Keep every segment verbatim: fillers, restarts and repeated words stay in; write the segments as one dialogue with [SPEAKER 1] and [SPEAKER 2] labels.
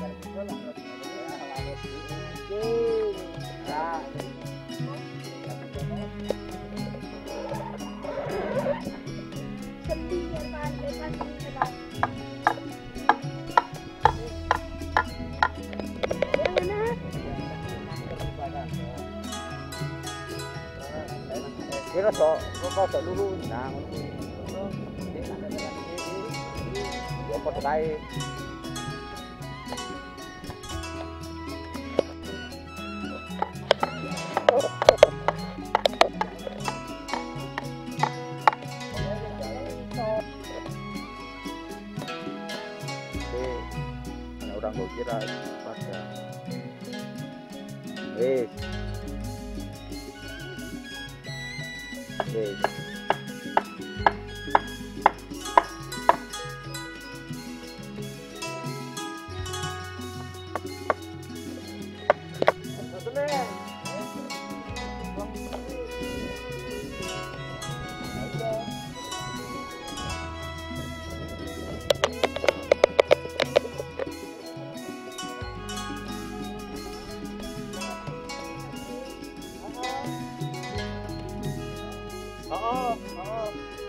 [SPEAKER 1] Kira sok kok sok lulu nang. Yo padha kae. Ana orang gue kira pada. Wes. Wes. Oh, oh.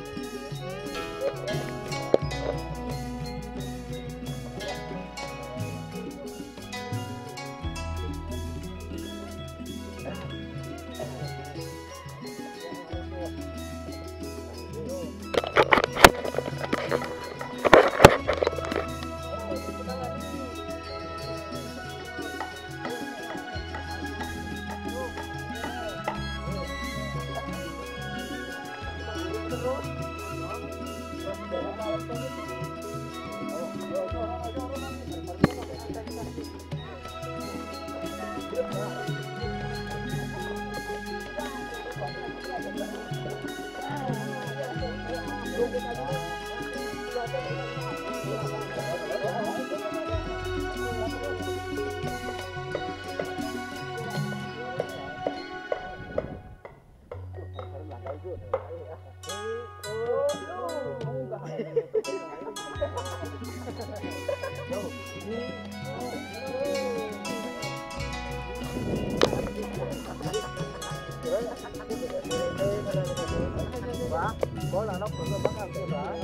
[SPEAKER 1] Có là nó cũng bắt ăn cho bà.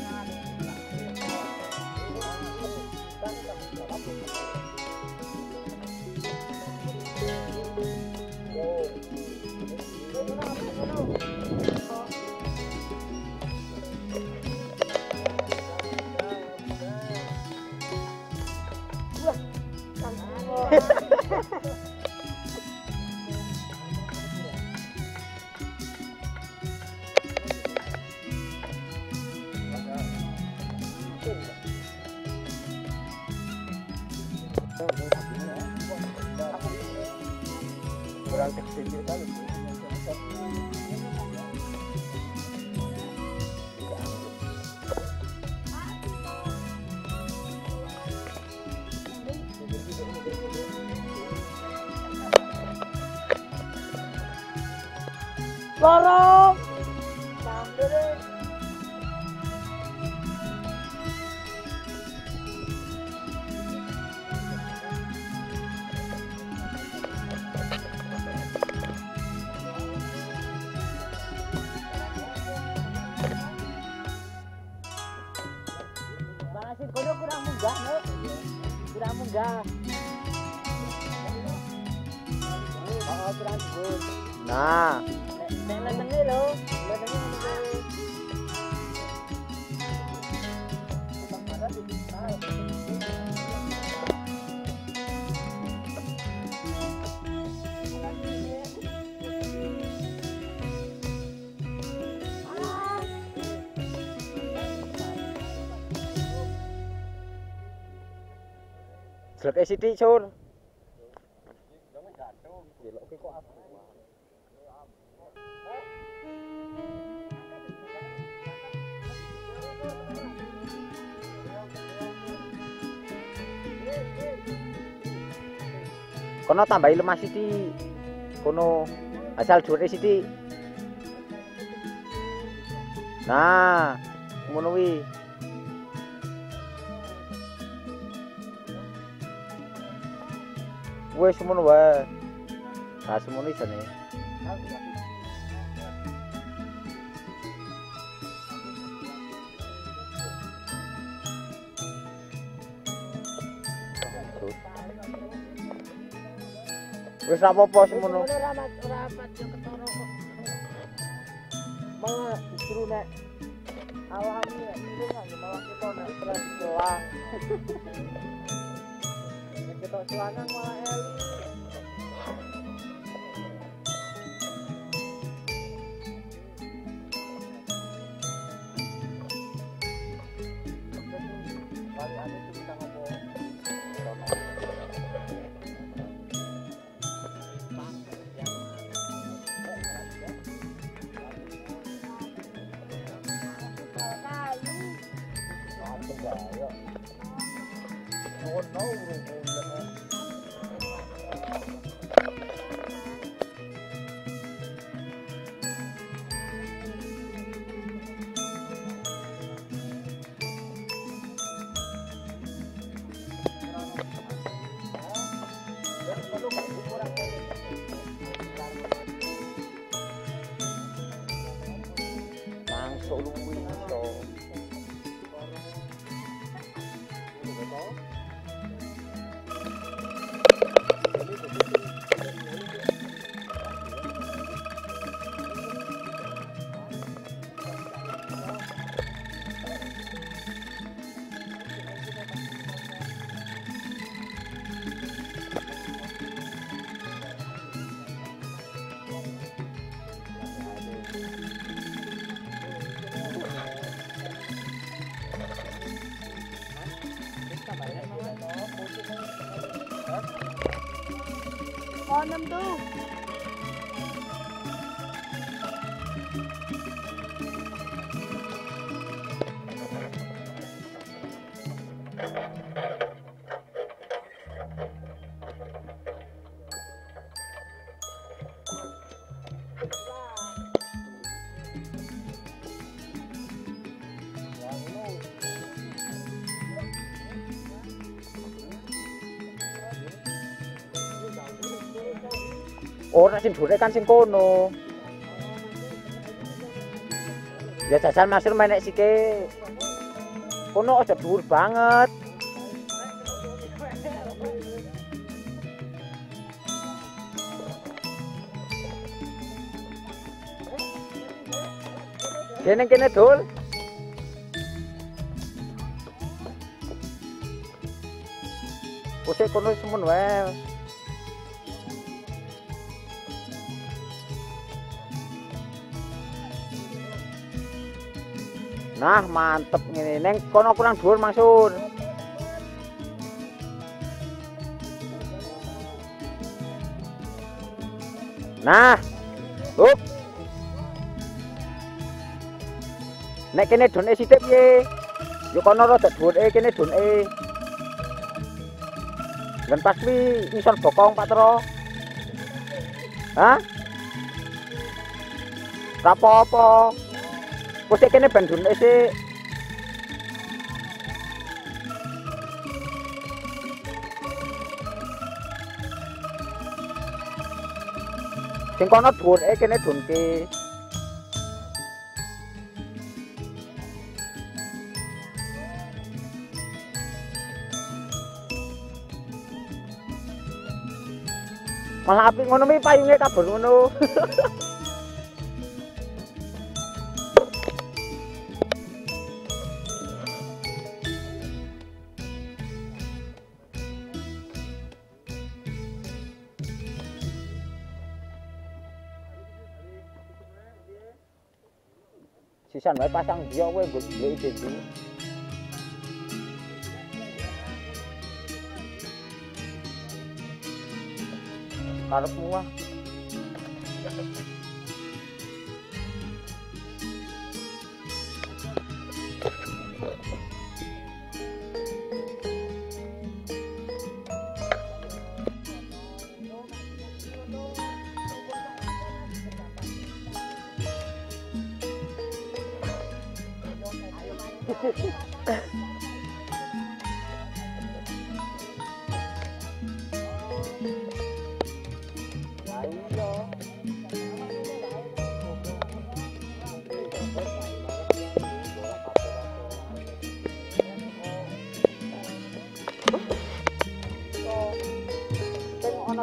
[SPEAKER 1] Kurang kecil kali. Lorong. Sambil. Balasin kono kurang munggah, no? Kurang munggah. Oh, kurang sebut. Nah. Nek lenenge lho, lenenge ngono. Slek sithik, Sur. Kono tambahi lemah sithik. Kono asal dhuwure sithik. Nah, ngono kuwi. Wis semono wae. Ra semono isane. Wis ra apa-apa semono.
[SPEAKER 2] Ora rapat yo ketara kok. Malah justru nek alami nek itu kan malah kita nek stres doang. Nek kita selanang malah eli. Kali ada kita ngomong. Oh no,
[SPEAKER 1] Langsung luwi iso.
[SPEAKER 2] Konem tuh.
[SPEAKER 1] Ora sing dhuwure kan sing kono. Ya jajal masur menek sike. Kono aja dhuwur banget. Kene kene dul. Kusik kono semun wae. Nah, mantep ngene. Neng kono kurang dhuwur Mangsur. Nah. Up. Nek kene done sithik piye? Yo kono rada dhuwur e kene done. Lan pas kuwi ngisor bokong Pak Tero. Hah? Ra apa-apa. Kusik kene ben dune sik. Sing kono dhuwure kene dunke. Malah apik ngono mi payunge kabur ngono. Sisan wae pasang dia kowe nggo ndelok iki. Karepmu ah.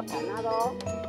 [SPEAKER 1] Sabana toh.